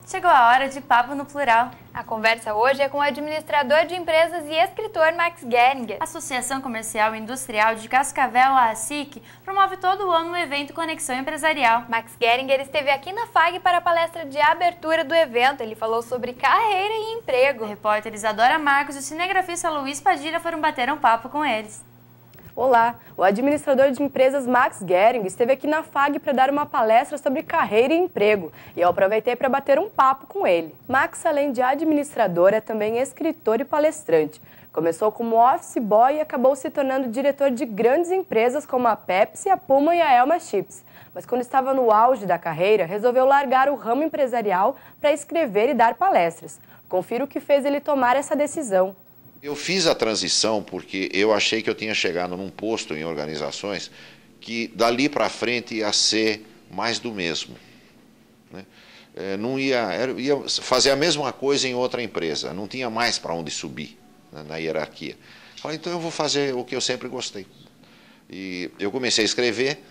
Chegou a hora de Papo no Plural. A conversa hoje é com o administrador de empresas e escritor Max Geringer. A Associação Comercial e Industrial de Cascavel, a ASIC, promove todo o ano o evento Conexão Empresarial. Max Geringer esteve aqui na FAG para a palestra de abertura do evento. Ele falou sobre carreira e emprego. A repórter Isadora Marcos e o cinegrafista Luiz Padilha foram bater um papo com eles. Olá, o administrador de empresas Max Geringer esteve aqui na FAG para dar uma palestra sobre carreira e emprego e eu aproveitei para bater um papo com ele. Max, além de administrador, é também escritor e palestrante. Começou como office boy e acabou se tornando diretor de grandes empresas como a Pepsi, a Puma e a Elma Chips. Mas quando estava no auge da carreira, resolveu largar o ramo empresarial para escrever e dar palestras. Confira o que fez ele tomar essa decisão. Eu fiz a transição porque eu achei que eu tinha chegado num posto em organizações que dali para frente ia ser mais do mesmo, né? Não ia fazer a mesma coisa em outra empresa, não tinha mais para onde subir, né, na hierarquia. Falei, então eu vou fazer o que eu sempre gostei. E eu comecei a escrever,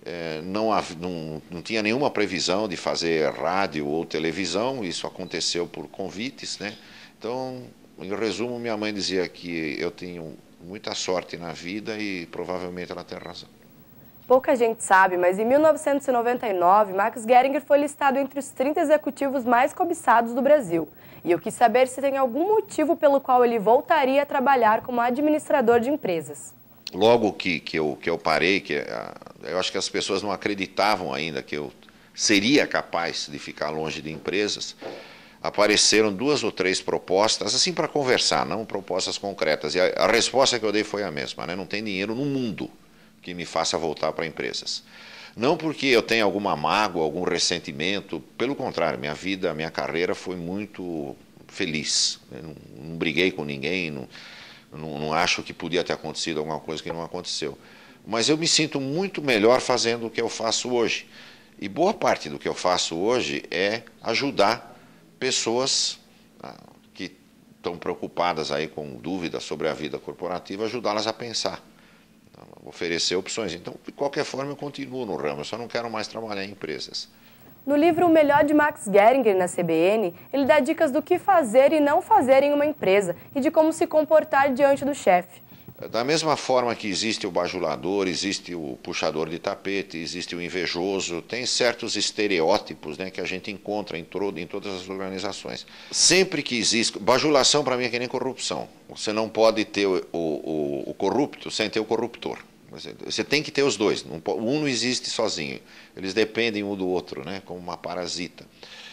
não tinha nenhuma previsão de fazer rádio ou televisão, isso aconteceu por convites, né? Então, em resumo, minha mãe dizia que eu tenho muita sorte na vida e provavelmente ela tem razão. Pouca gente sabe, mas em 1999, Max Geringer foi listado entre os 30 executivos mais cobiçados do Brasil. E eu quis saber se tem algum motivo pelo qual ele voltaria a trabalhar como administrador de empresas. Logo que eu parei, eu acho que as pessoas não acreditavam ainda que eu seria capaz de ficar longe de empresas. Apareceram 2 ou 3 propostas, assim para conversar, não propostas concretas. E a resposta que eu dei foi a mesma, né? Não tem dinheiro no mundo que me faça voltar para empresas. Não porque eu tenha alguma mágoa, algum ressentimento, pelo contrário, minha vida, minha carreira foi muito feliz. Não briguei com ninguém, não acho que podia ter acontecido alguma coisa que não aconteceu. Mas eu me sinto muito melhor fazendo o que eu faço hoje. E boa parte do que eu faço hoje é ajudar pessoas que estão preocupadas aí com dúvidas sobre a vida corporativa, ajudá-las a pensar, oferecer opções. Então, de qualquer forma, eu continuo no ramo, eu só não quero mais trabalhar em empresas. No livro O Melhor de Max Geringer na CBN, ele dá dicas do que fazer e não fazer em uma empresa e de como se comportar diante do chefe. Da mesma forma que existe o bajulador, existe o puxador de tapete, existe o invejoso, tem certos estereótipos, né, que a gente encontra em todas as organizações. Sempre que existe... Bajulação para mim é que nem corrupção. Você não pode ter o corrupto sem ter o corruptor. Você tem que ter os dois. Um não existe sozinho. Eles dependem um do outro, né, como uma parasita.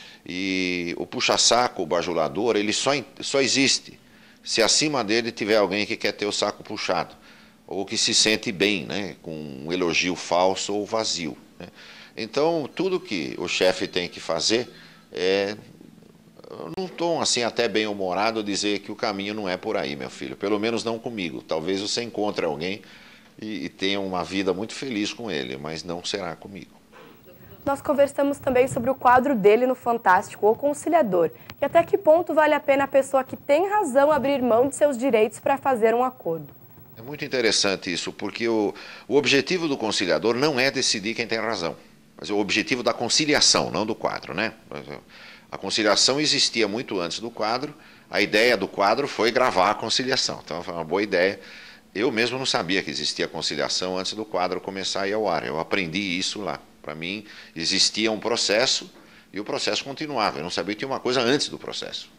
E o puxa-saco, o bajulador, ele só existe se acima dele tiver alguém que quer ter o saco puxado, ou que se sente bem, né, com um elogio falso ou vazio, né? Então, tudo que o chefe tem que fazer é, num tom assim até bem-humorado, dizer que o caminho não é por aí, meu filho, pelo menos não comigo. Talvez você encontre alguém e tenha uma vida muito feliz com ele, mas não será comigo. Nós conversamos também sobre o quadro dele no Fantástico, O Conciliador, e até que ponto vale a pena a pessoa que tem razão abrir mão de seus direitos para fazer um acordo. É muito interessante isso, porque o objetivo do conciliador não é decidir quem tem razão, mas é o objetivo da conciliação, não do quadro, né? A conciliação existia muito antes do quadro, a ideia do quadro foi gravar a conciliação, então foi uma boa ideia. Eu mesmo não sabia que existia conciliação antes do quadro começar a ir ao ar, eu aprendi isso lá. Para mim, existia um processo e o processo continuava. Eu não sabia que tinha uma coisa antes do processo.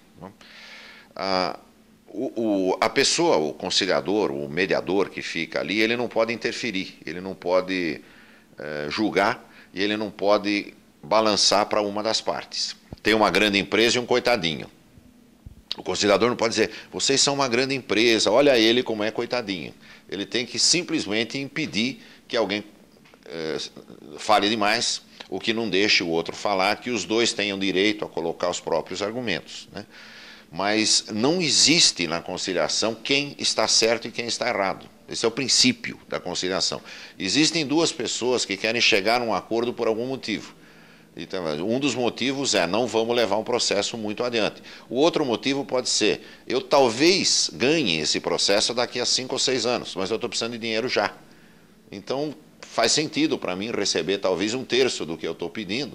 A pessoa, o conciliador, o mediador que fica ali, ele não pode interferir, ele não pode julgar e ele não pode balançar para uma das partes. Tem uma grande empresa e um coitadinho. O conciliador não pode dizer, vocês são uma grande empresa, olha ele como é coitadinho. Ele tem que simplesmente impedir que alguém fale demais, o que não deixe o outro falar, que os dois tenham direito a colocar os próprios argumentos, né? Mas não existe na conciliação quem está certo e quem está errado. Esse é o princípio da conciliação. Existem 2 pessoas que querem chegar a um acordo por algum motivo. Então, um dos motivos é não vamos levar um processo muito adiante. O outro motivo pode ser, eu talvez ganhe esse processo daqui a 5 ou 6 anos, mas eu estou precisando de dinheiro já. Então, faz sentido para mim receber talvez 1/3 do que eu estou pedindo,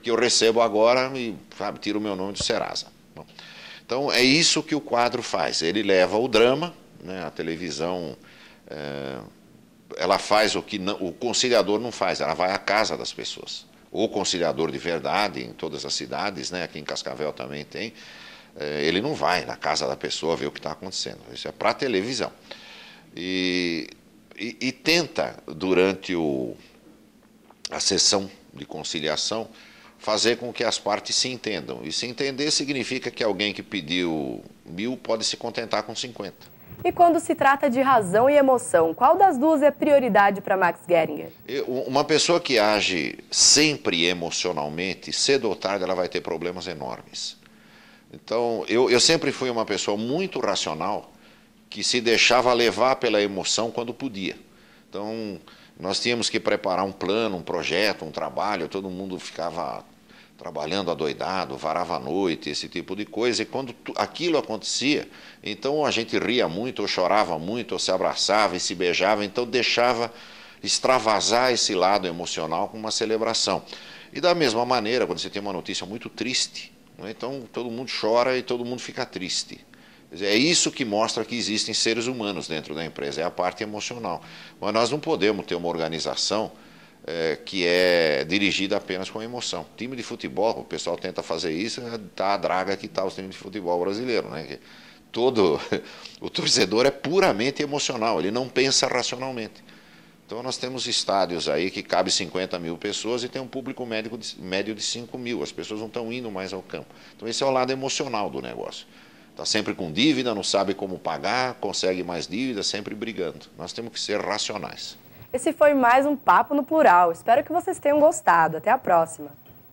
porque eu recebo agora e tiro o meu nome do Serasa. Bom, então é isso que o quadro faz, ele leva o drama, né, a televisão, ela faz o que o conciliador não faz, ela vai à casa das pessoas. O conciliador de verdade, em todas as cidades, né, aqui em Cascavel também tem, ele não vai na casa da pessoa ver o que está acontecendo, isso é para a televisão. E tenta, durante a sessão de conciliação, fazer com que as partes se entendam. E se entender significa que alguém que pediu 1.000 pode se contentar com 50. E quando se trata de razão e emoção, qual das duas é prioridade para Max Geringer? Uma pessoa que age sempre emocionalmente, cedo ou tarde ela vai ter problemas enormes. Então, eu sempre fui uma pessoa muito racional, que se deixava levar pela emoção quando podia. Então, nós tínhamos que preparar um plano, um projeto, um trabalho, todo mundo ficava trabalhando adoidado, varava a noite, esse tipo de coisa, e quando aquilo acontecia, então a gente ria muito, ou chorava muito, ou se abraçava e se beijava, então deixava extravasar esse lado emocional com uma celebração. E da mesma maneira, quando você tem uma notícia muito triste, né, então todo mundo chora e todo mundo fica triste. É isso que mostra que existem seres humanos dentro da empresa, é a parte emocional. Mas nós não podemos ter uma organização que é dirigida apenas com emoção. Time de futebol, o pessoal tenta fazer isso, tá a draga que está o time de futebol brasileiro, né? O torcedor é puramente emocional, ele não pensa racionalmente. Então nós temos estádios aí que cabe 50.000 pessoas e tem um público médio de 5.000, as pessoas não estão indo mais ao campo. Então esse é o lado emocional do negócio. Está sempre com dívida, não sabe como pagar, consegue mais dívida, sempre brigando. Nós temos que ser racionais. Esse foi mais um Papo no Plural. Espero que vocês tenham gostado. Até a próxima.